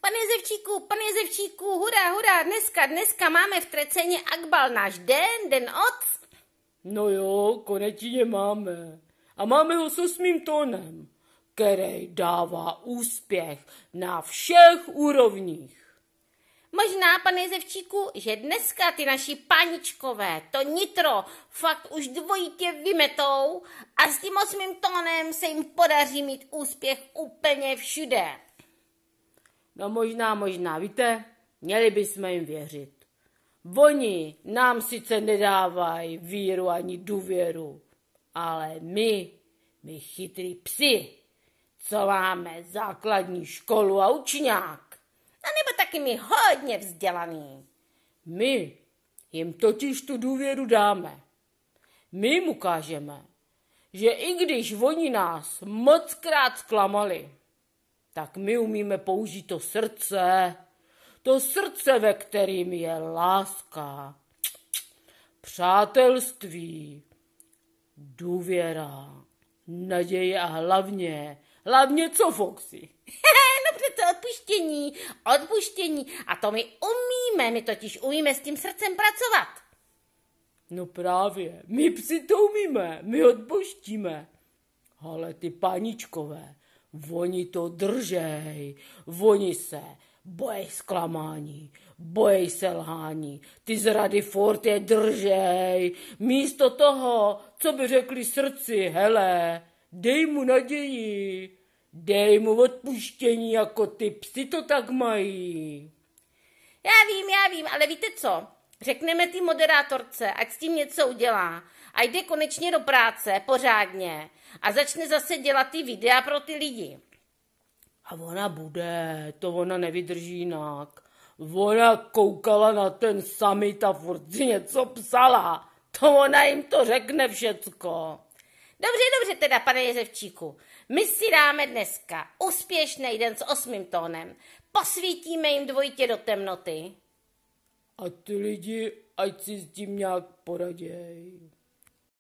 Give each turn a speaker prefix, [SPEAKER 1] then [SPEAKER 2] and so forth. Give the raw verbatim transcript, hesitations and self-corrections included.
[SPEAKER 1] Pane Jezevčíku, pane Jezevčíku, hurá, hurá, dneska, dneska máme v Treceně Akbal, náš den, den od...
[SPEAKER 2] No jo, konečně máme. A máme ho s osmým tónem, který dává úspěch na všech úrovních.
[SPEAKER 1] Možná, pane Jezevčíku, že dneska ty naši paničkové to nitro fakt už dvojitě vymetou a s tím osmým tónem se jim podaří mít úspěch úplně všude.
[SPEAKER 2] No možná, možná, víte, měli bychom jim věřit. Oni nám sice nedávají víru ani důvěru, ale my, my chytrý psi, co máme základní školu a učňák,
[SPEAKER 1] a nebo taky my hodně vzdělaný.
[SPEAKER 2] My jim totiž tu důvěru dáme. My jim ukážeme, že i když oni nás mockrát zklamali, tak my umíme použít to srdce, to srdce, ve kterým je láska, přátelství, důvěra, naděje a hlavně, hlavně co, Foxy?
[SPEAKER 1] No přece odpuštění, odpuštění. A to my umíme, my totiž umíme s tím srdcem pracovat.
[SPEAKER 2] No právě, my psi to umíme, my odpoštíme. Ale ty paničkové, oni to držej, oni se bojí zklamání, bojí selhání, ty zrady furt je držej. Místo toho, co by řekli srdci, hele, dej mu naději, dej mu odpuštění, jako ty psi to tak mají.
[SPEAKER 1] Já vím, já vím, ale víte co? Řekneme ty moderátorce, ať s tím něco udělá a jde konečně do práce pořádně a začne zase dělat ty videa pro ty lidi.
[SPEAKER 2] A ona bude, to ona nevydrží jinak. Ona koukala na ten summit a furt si něco psala. To ona jim to řekne všecko.
[SPEAKER 1] Dobře, dobře teda, pane Jezevčíku. My si dáme dneska úspěšný den s osmým tónem. Posvítíme jim dvojitě do temnoty.
[SPEAKER 2] A ty lidi, ať si s tím nějak poraděj.